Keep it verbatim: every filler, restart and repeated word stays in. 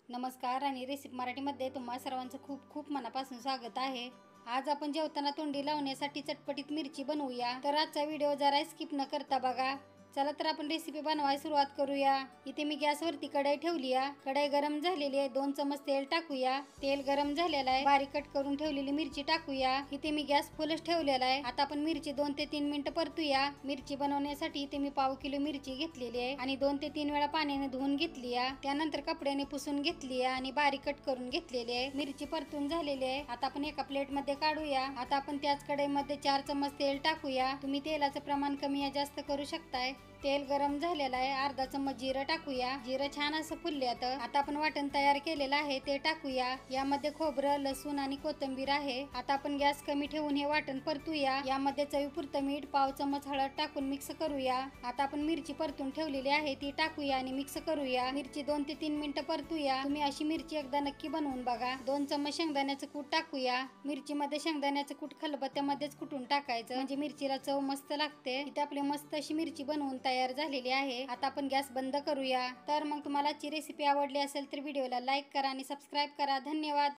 नमस्कार आणि रेसिपी मराठीमध्ये तुम्हा सर्वांचं खूप खूप मनापासून स्वागत आहे। आज आपण जेवताना तोंडी लावण्यासाठी चटपटीत मिरची बनवूया। तर आजचा व्हिडिओ जरा स्किप न करता बघा। चला तर आपण रेसिपी बनवायला सुरुवात करूया। इथे मी गॅसवरती कढई ठेवली आहे। कढई गरम झालेली आहे। दोन चमच तेल टाकूया। तेल गरम झालेलं आहे। बारीक कट करून ठेवलेली मिरची टाकूया। इथे मी गॅस फुलच ठेवलेला आहे। आता आपण मिरची दोन ते तीन मिनिटं परतूया। मिरची बनवण्यासाठी इथे मी पाव किलो मिरची घेतलेली आहे आणि दोन ते तीन वेळा पाण्याने धुवून घेतली आहे। त्यानंतर कपड्याने पुसून घेतली आहे आणि बारीक कट करून घेतलेली आहे। मिरची परतून झालेली आहे। आता आपण एका प्लेट मध्ये काढूया। आता आपण त्याच कढईमध्ये चार चमच तेल टाकूया। तुम्ही तेलाचं प्रमाण कमी या जास्त करू शकताय। तेल गरम झालेलं आहे। अर्धा चमच जिरं टाकूया। जिरं छान असं फुलल्यात। आता आपण वाटण तयार केलेलं आहे ते टाकूया। यामध्ये खोबरं, लसूण आणि कोथिंबीर आहे। आता आपण गॅस कमी ठेवून हे वाटण परतूया। यामध्ये चवीपुरतं मीठ, पाव चमच हळद टाकून मिक्स करूया। आता आपण मिरची परतून ठेवलेली आहे ती टाकूया आणि मिक्स करूया। मिरची दोन ते तीन मिनिटं परतूया। तुम्ही अशी मिरची एकदा नक्की बनवून बघा। दोन चमच शेंगदाण्याचं कूट टाकूया। मिरची मध्ये शेंगदाण्याचं कूट खलबत्त्यामध्येच कुटून टाकायचं म्हणजे मिरचीला चव मस्त लागते। इथे आपली मस्त अशी मिरची बनवून तयार झालेली आहे। आता आपण गॅस बंद करूया। तर मग तुम्हाला आजची रेसिपी आवडली असेल तर व्हिडिओला लाईक करा आणि सबस्क्राईब करा। धन्यवाद।